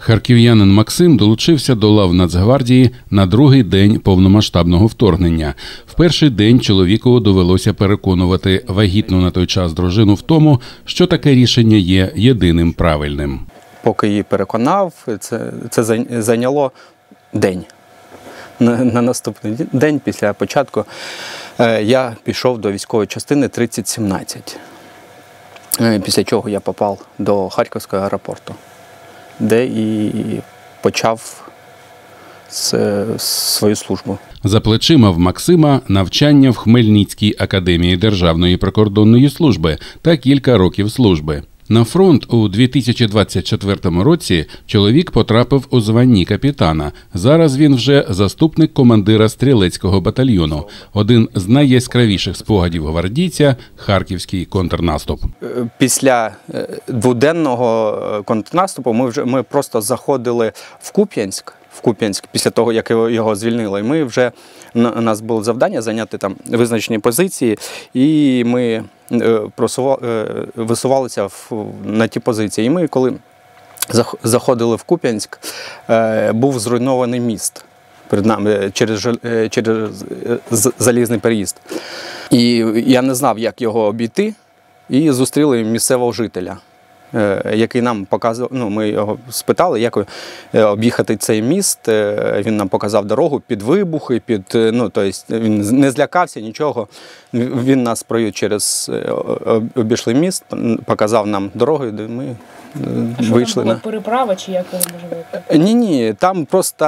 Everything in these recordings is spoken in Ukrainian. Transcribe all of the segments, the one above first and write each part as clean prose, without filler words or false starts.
Харків'янин Максим долучився до лав Нацгвардії на другий день повномасштабного вторгнення. В перший день чоловіку довелося переконувати вагітну на той час дружину в тому, що таке рішення є єдиним правильним. Поки її переконав, це зайняло день. На наступний день, після початку, я пішов до військової частини 3017. Після чого я попав до Харківського аеропорту, де і почав свою службу. За плечима в Максима навчання в Хмельницькій академії Державної прикордонної служби та кілька років служби. На фронт у 2024 році чоловік потрапив у званні капітана. Зараз він вже заступник командира стрілецького батальйону. Один з найяскравіших спогадів гвардійця – харківський контрнаступ. Після дводенного контрнаступу ми просто заходили в Куп'янськ, після того, як його звільнили. І ми вже, у нас було завдання зайняти там визначені позиції, і ми висувалися на ті позиції. І ми, коли заходили в Куп'янськ, був зруйнований міст перед нами через залізний переїзд. І я не знав, як його обійти, і зустріли місцевого жителя, який нам показував, ми його спитали, як об'їхати цей міст. Він нам показав дорогу під вибухи, тобто він не злякався нічого. Він нас провів обійшли міст, показав нам дорогу, де ми вийшли. Там була переправа чи як воно може бути? Ні, там просто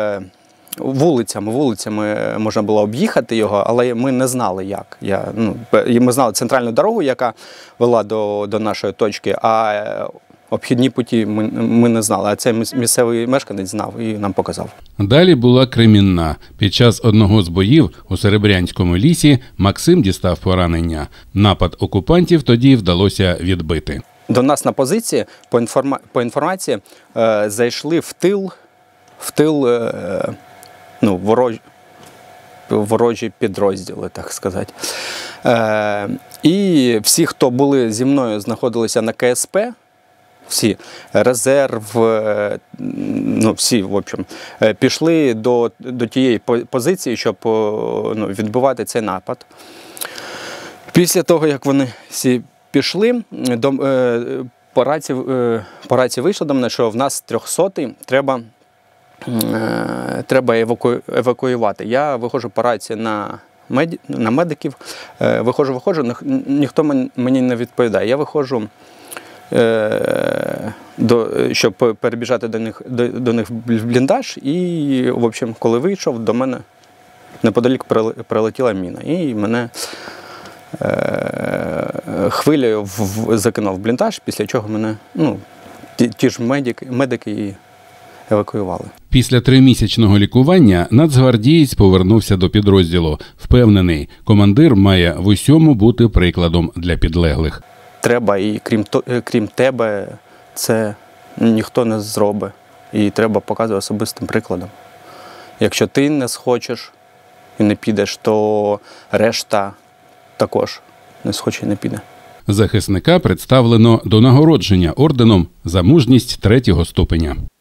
вулицями можна було об'їхати його, але ми не знали, як. Ми знали центральну дорогу, яка вела до нашої точки, а обхідні путі ми не знали. А цей місцевий мешканець знав і нам показав. Далі була Кремінна. Під час одного з боїв у Серебрянському лісі Максим дістав поранення. Напад окупантів тоді вдалося відбити. До нас на позиції, по інформації, зайшли в тил ворожі підрозділи, так сказати. І всі, хто були зі мною, знаходилися на КСП, всі, резерв, всі, в общем, пішли до тієї позиції, щоб відбивати цей напад. Після того, як вони всі пішли, по рації вийшло до мене, що в нас 300-й, треба евакуювати. Я виходжу по рації на медиків, виходжу, ніхто мені не відповідає. Я виходжу, щоб перебіжати до них в бліндаж, і, в общем, коли вийшов, до мене неподалік прилетіла міна. І мене хвилею закинув в бліндаж, після чого мене, ті ж медики евакуювали. Після 3-місячного лікування нацгвардієць повернувся до підрозділу. Впевнений, командир має в усьому бути прикладом для підлеглих. Треба, і крім тебе, це ніхто не зробить. І треба показувати особистим прикладом. Якщо ти не схочеш і не підеш, то решта також не схоче і не піде. Захисника представлено до нагородження орденом за мужність 3-го ступеня.